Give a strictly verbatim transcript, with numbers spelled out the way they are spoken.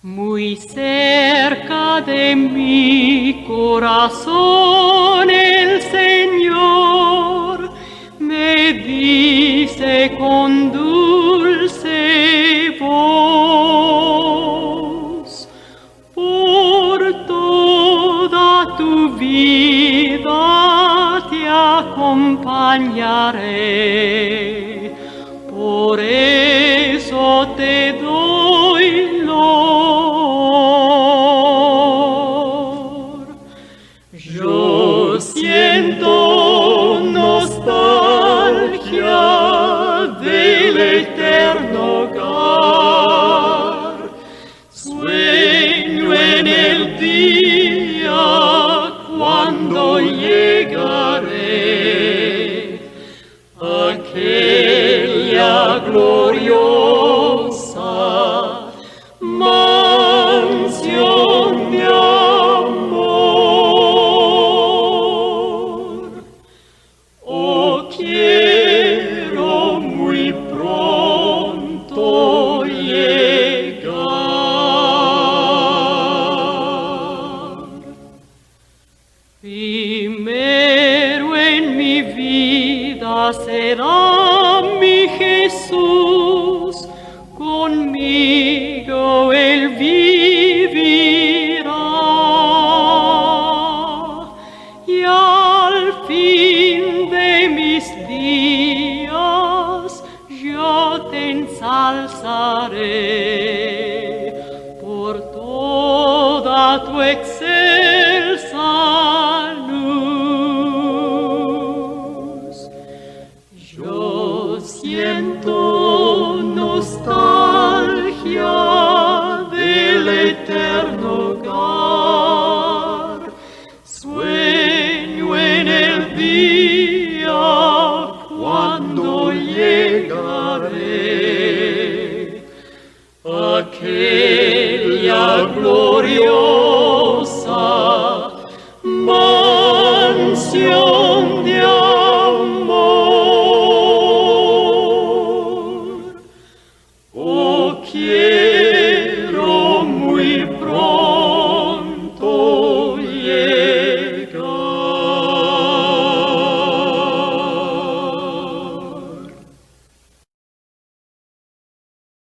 Muy cerca de mi corazón el Señor me dice con dulce voz: por toda tu vida te acompañaré, por eso te doy loor. Yo siento nostalgia del eterno hogar, sueño en el día cuando llegaré a aquella gloriosa mansión de amor. Oh, quiero muy pronto llegar. Primero en mi vida será mi Jesús, conmigo Él vivirá, y al fin de mis días yo te ensalzaré por toda tu excelsa luz. Yo siento nostalgia del eterno hogar, sueño en el día cuando llegaré a aquella gloriosa mansión de amor. Oh, quiero muy pronto